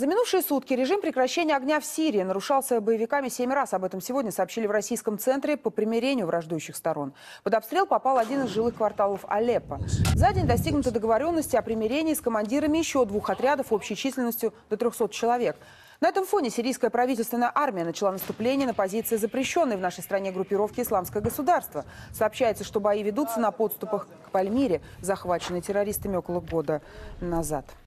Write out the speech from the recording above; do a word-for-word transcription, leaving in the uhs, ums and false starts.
За минувшие сутки режим прекращения огня в Сирии нарушался боевиками семь раз. Об этом сегодня сообщили в российском центре по примирению враждующих сторон. Под обстрел попал один из жилых кварталов Алеппо. За день достигнуты договоренности о примирении с командирами еще двух отрядов общей численностью до трёхсот человек. На этом фоне сирийская правительственная армия начала наступление на позиции запрещенной в нашей стране группировки «Исламское государство». Сообщается, что бои ведутся на подступах к Пальмире, захваченной террористами около года назад.